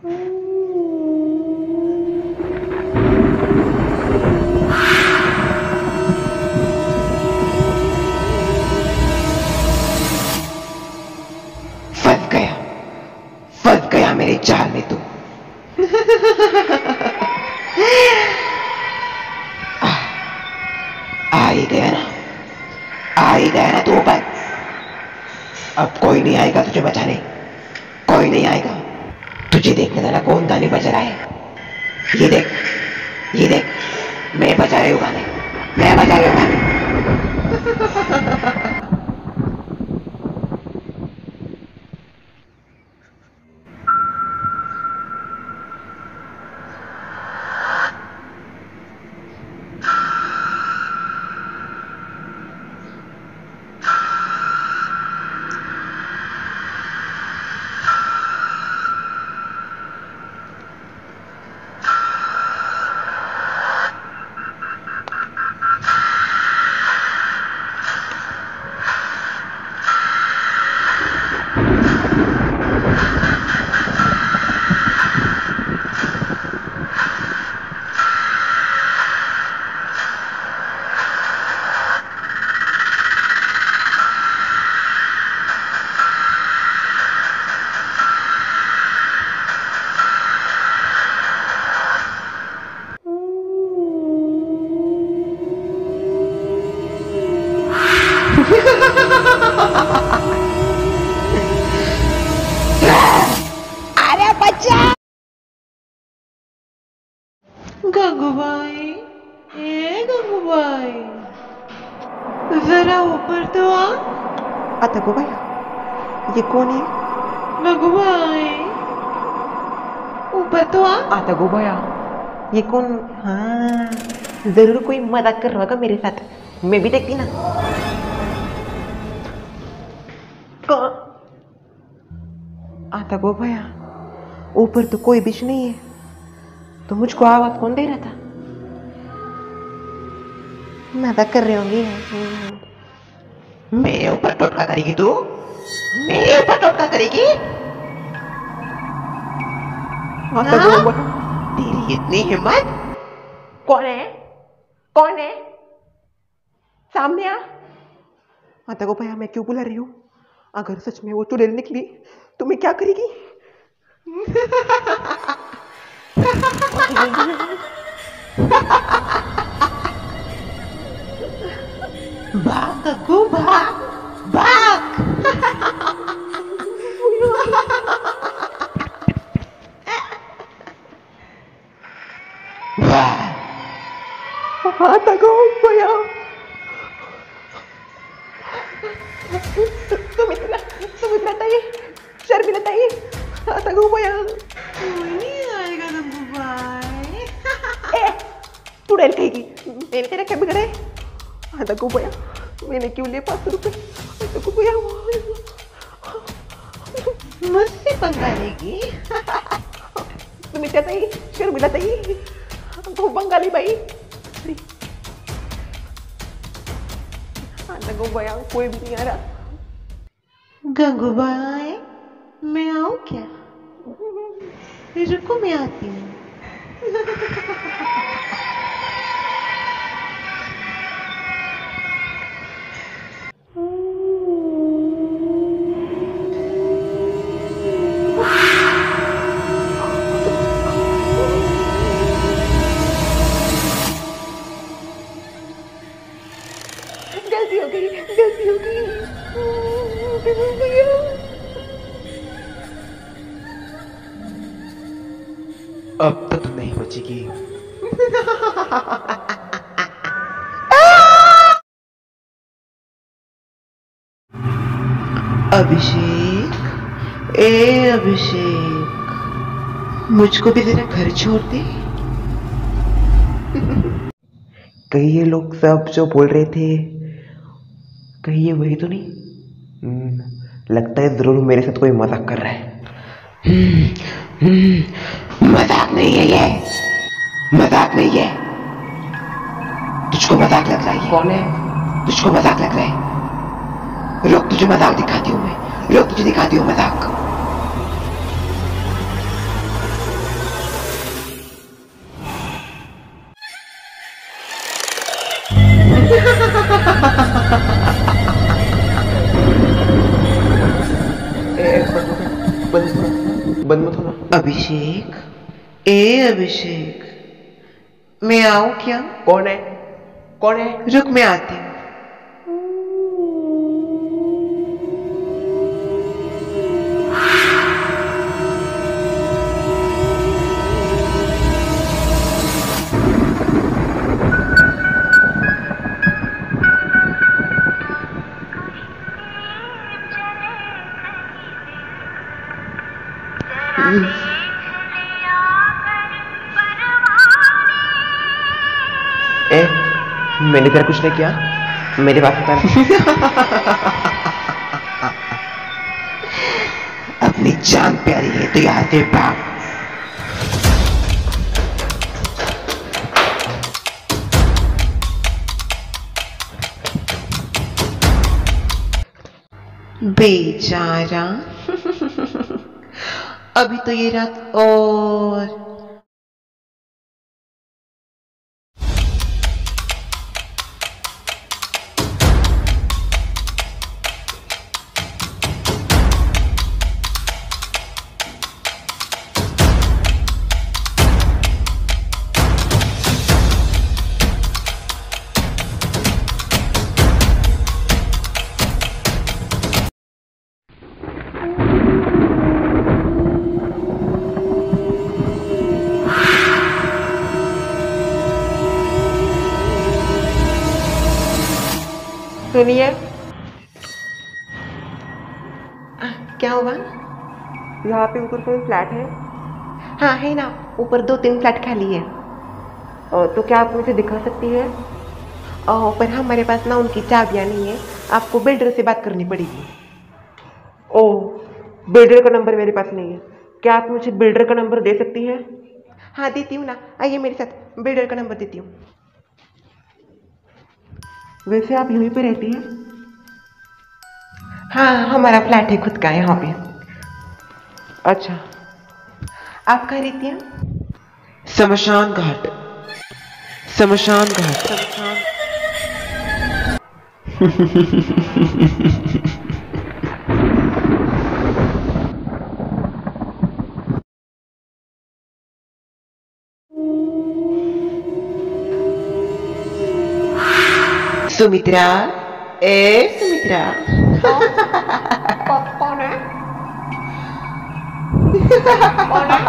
फंस गया मेरे जाल में तू। आ ही गया ना, आ ही गया ना तू ऊपर। अब कोई नहीं आएगा तुझे बचाने, कोई नहीं आएगा। तुझे देखने देना कौन गाने बज रहा है। ये देख, ये देख, मैं बजा रही हूँ गाने, मैं बजा रही हूँ गाने। अरे बच्चा गंगूबाई, ए गंगूबाई, जरा ऊपर तो आ। आता गो भाई, ये कौन है? गंगूबाई, ऊपर तो आ। आता गो भैया, ये कौन? हाँ, जरूर कोई मजाक कर रहा होगा मेरे साथ। मैं भी देखती ना। कौन? आता गो भैया, ऊपर तो कोई बिच नहीं है, तो मुझको आवाज कौन दे रहा था? मजाक कर रहे होंगे। मेरे ऊपर टोटका करेगी तू? मेरे ऊपर टोटका करेगी? तेरी इतनी हिम्मत? कौन है? कौन है? सामने आ। आता को भैया, मैं क्यों बुला रही हूँ? अगर सच में वो चुड़ैल निकली तो मैं क्या करेगी? भाग गग्गू, भाग भाग। आता को भैया, तुम इतना ताई शर्मिला ताई। आता को भैया, कोई नहीं आएगा गंगूबाई। चुड़ैल कहेगी, मैंने तेरा क्या बिगड़ा है? आता को भैया, मैंने क्यों लिए 500 रुपए? आता को भैया, मुझसे पंगा लेगी? तुम इतना ताई शर्मिला ताई, तो बंगाली भाई। आता को भैया, कोई भी नहीं आ रहा। गंगूबाई, मैं आऊं क्या? रुको, मैं आती हूँ। गलती हो गई, गलती हो गई। अब तो तुम नहीं बचेगी। अभिषेक, ए अभिषेक, मुझको भी तेरा घर छोड़ दे। कहीं ये लोग सब जो बोल रहे थे, कहीं ये वही तो नहीं? लगता है जरूर मेरे साथ कोई मजाक कर रहा है। मजाक नहीं है ये, मजाक नहीं है। तुझको मजाक लग रहा है। कौन है? तुझको मजाक लग रहा है। रुक, तुझे मजाक दिखाती हूँ मैं। रुक, तुझे दिखाती हूँ मजाक। बंद मत होना। अभिषेक, ए अभिषेक, मैं आऊं क्या? कौन है? कौन है? रुक, मैं आती हूँ। ए, मैंने तेरा कुछ नहीं किया, मेरे पास उतर। अपनी जान प्यारी है तो यहाँ से भाग। बेचारा। अभी तो ये रात और सुनिए, क्या हुआ? यहाँ पे ऊपर कोई फ्लैट है? हाँ है ना, ऊपर 2-3 फ्लैट खाली है। तो क्या आप मुझे दिखा सकती है? पर हमारे पास ना उनकी चाबियाँ नहीं है, आपको बिल्डर से बात करनी पड़ेगी। ओह, बिल्डर का नंबर मेरे पास नहीं है। क्या आप मुझे बिल्डर का नंबर दे सकती है? हाँ देती हूँ ना, आइए मेरे साथ, बिल्डर का नंबर देती हूँ। वैसे आप यहीं पे रहती हैं? हाँ, हमारा फ्लैट है खुद का यहाँ पे। अच्छा। आप कहाँ रहती हैं? शमशान घाट। शमशान घाट। शमशान। सुमित्रा, ए सुमित्रा। कौन है? कौन है?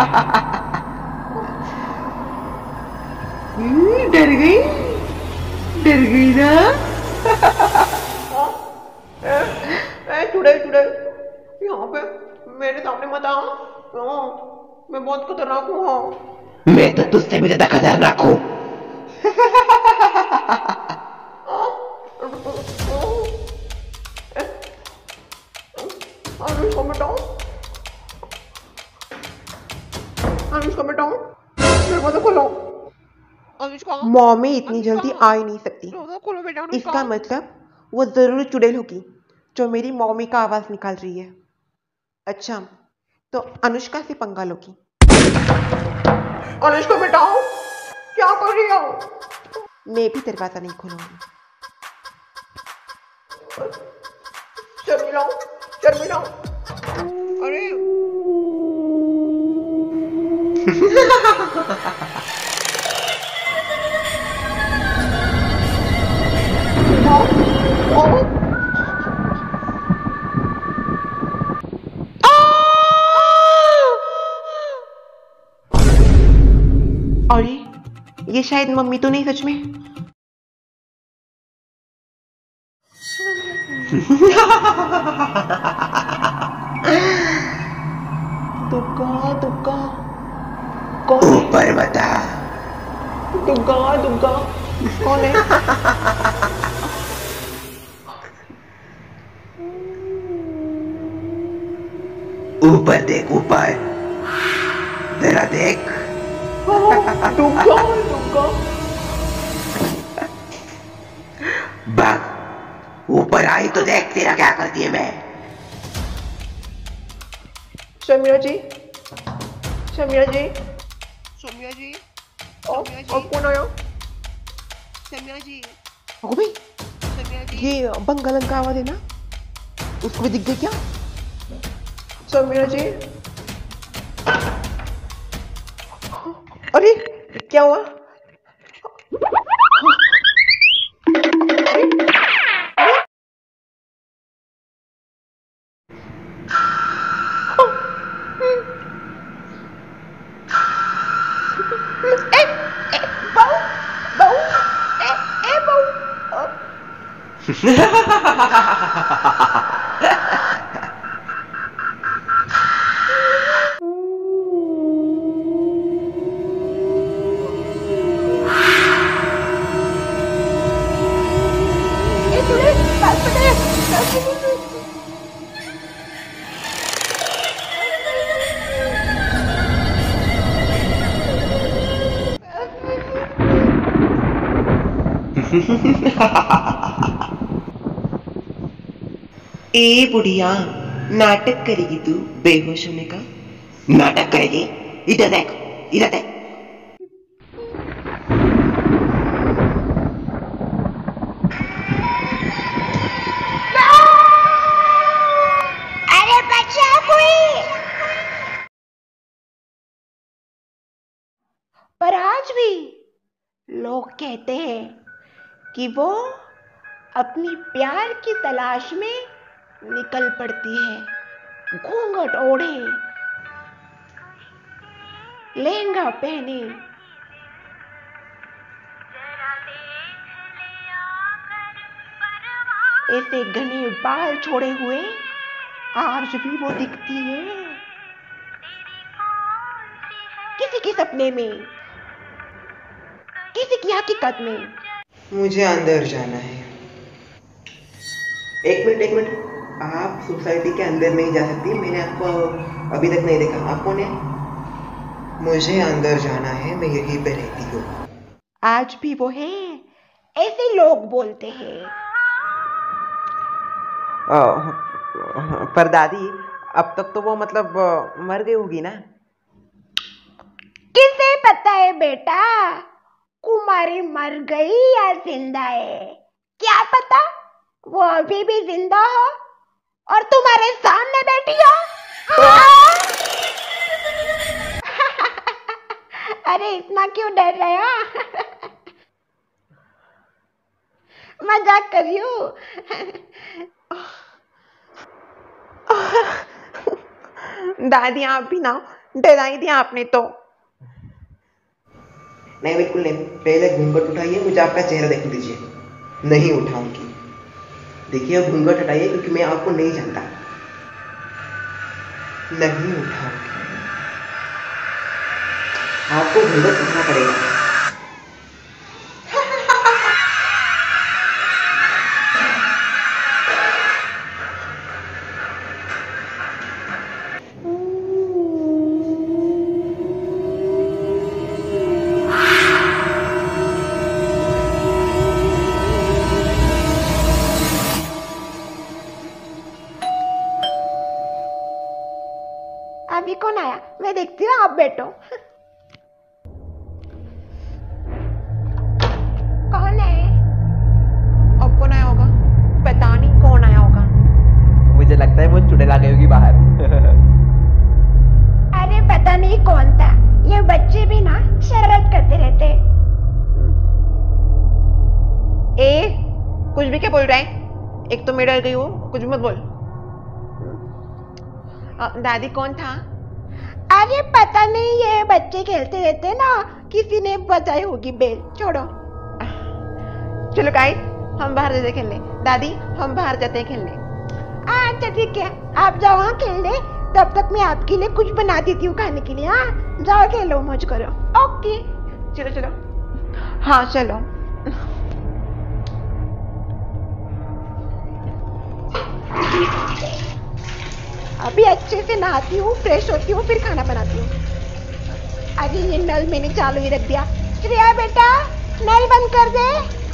डर गई? डर गई ना? चुड़ैल चुड़ैल, यहाँ पे मेरे सामने मत आ। मैं बहुत खतरनाक हूँ। मैं तो तुझसे भी ज्यादा खतरनाक हूँ। अनुष्का बेटाओ, अनुष्का बेटाओ, दरवाजा खोलो। अनुष्का, मॉमी इतनी जल्दी आ ही नहीं सकती। दरवाजा खोलो बेटा। अनुष्का, इसका मतलब वो जरूर चुड़ैल होगी जो मेरी मॉमी का आवाज निकाल रही है। अच्छा, तो अनुष्का से पंगा लोगी। अनुष्का बेटाओ, क्या कर रही हो? मैं भी दरवाजा नहीं खोलूंगी। शर्मिला, शर्मिला, अरे अरे ये शायद मम्मी तो नहीं सच में। दुग्गा दुग्गा, कौन है? ऊपर बता। दुग्गा दुग्गा, कौन है? ऊपर देख, ऊपर जरा देख। दुग्गा दुग्गा, भाग, ऊपर आई तो देख तेरा क्या करती है मैं। शर्मिला जी, शर्मिला जी, शर्मिला जी, और कौन आया? शर्मिला जी, ओ भाई, शर्मिला जी, ये बंगालन का आवाज है ना, उसको भी दिख गई क्या? समीरा जी, अरे क्या हुआ? बहू, बहू, बहू। ए बुढ़िया, नाटक करेगी तू बेहोश होने का? नाटक करेगी? इधर देख, इधर देख। अरे बच्चा कोई। पर आज भी लोग कहते हैं कि वो अपनी प्यार की तलाश में निकल पड़ती है, घूंघट ओढ़े, लहंगा पहने, ऐसे घने बाल छोड़े हुए आज भी वो दिखती है किसी के सपने में, किसी की हकीकत में। मुझे अंदर जाना है। एक मिनट, आप सोसाइटी के अंदर नहीं जा सकती। मैंने आपको अभी तक नहीं देखा। आप कौन है? मुझे अंदर जाना है, मैं यहीं पे रहती हूँ। आज भी वो है, ऐसे लोग बोलते हैं। पर दादी, अब तक तो वो मतलब मर गई होगी ना? किसे पता है बेटा, कुमारी मर गई या जिंदा है? क्या पता वो अभी भी जिंदा हो और तुम्हारे सामने बैठी हो। अरे इतना क्यों डर रहे हो? मजाक कर रही हूँ। दादी, आप भी ना डराई दिया आपने तो। नहीं, बिल्कुल नहीं। पहले घूंघट उठाइए, मुझे आपका चेहरा देखने दीजिए। नहीं उठाऊंगी। देखिए, घूंघट हटाइए क्योंकि मैं आपको नहीं जानता। नहीं उठाऊंगी। आपको घूंघट उठाना पड़ेगा। अभी कौन आया? मैं देखती हूँ, आप बैठो। कौन है? अब कौन आया होगा? पता नहीं कौन आया होगा। मुझे लगता है वो चुड़ैल आ गई होगी बाहर। अरे पता नहीं कौन था। ये बच्चे भी ना शरारत करते रहते। कुछ भी क्या बोल रहा है? एक तो मैं डर गई हूँ, कुछ भी मत बोल। दादी, कौन था? अरे पता नहीं, ये बच्चे खेलते रहते ना, किसी ने बजाई होगी बेल। छोड़ो। चलो गाइस, हम बाहर जाते खेलने। दादी, हम बाहर जाते हैं खेलने। अच्छा ठीक है, आप जाओ वहाँ खेलने। तब तक मैं आपके लिए कुछ बना देती हूँ खाने के लिए। हाँ, जाओ खेलो, मौज करो। ओके, चलो चलो। हाँ चलो। अभी अच्छे से नहाती हूँ, फ्रेश होती हूँ, फिर खाना बनाती हूँ। अरे ये नल मैंने चालू ही रख दिया। श्रेया बेटा, नल बंद कर दे।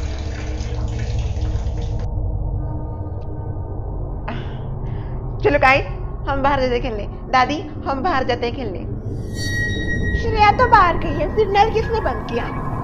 चलो गाइस, हम बाहर जाते खेलने। दादी, हम बाहर जाते हैं खेलने। श्रेया तो बाहर गई है, फिर नल किसने बंद किया?